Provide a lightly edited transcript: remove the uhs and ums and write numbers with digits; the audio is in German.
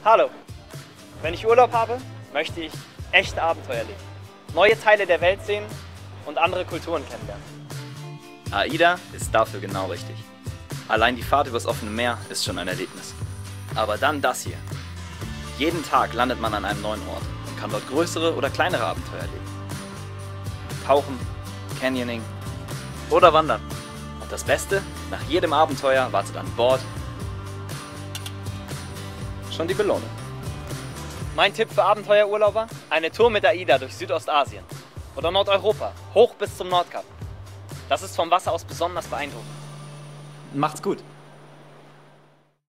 Hallo. Wenn ich Urlaub habe, möchte ich echte Abenteuer erleben. Neue Teile der Welt sehen und andere Kulturen kennenlernen. AIDA ist dafür genau richtig. Allein die Fahrt übers offene Meer ist schon ein Erlebnis. Aber dann das hier. Jeden Tag landet man an einem neuen Ort und kann dort größere oder kleinere Abenteuer erleben. Tauchen, Canyoning oder Wandern. Und das Beste, nach jedem Abenteuer wartet an Bord schon die Belohnung. Mein Tipp für Abenteuerurlauber? Eine Tour mit AIDA durch Südostasien oder Nordeuropa, hoch bis zum Nordkap. Das ist vom Wasser aus besonders beeindruckend. Macht's gut!